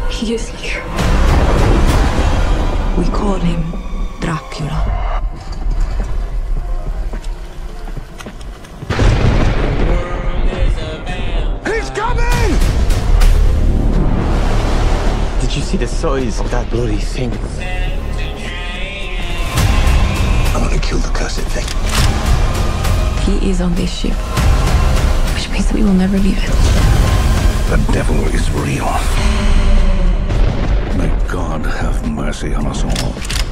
He is here. We call him Dracula. He's coming! Did you see the size of that bloody thing? I'm gonna kill the cursed thing. He is on this ship, which means that we will never leave it. The devil is real. May God have mercy on us all.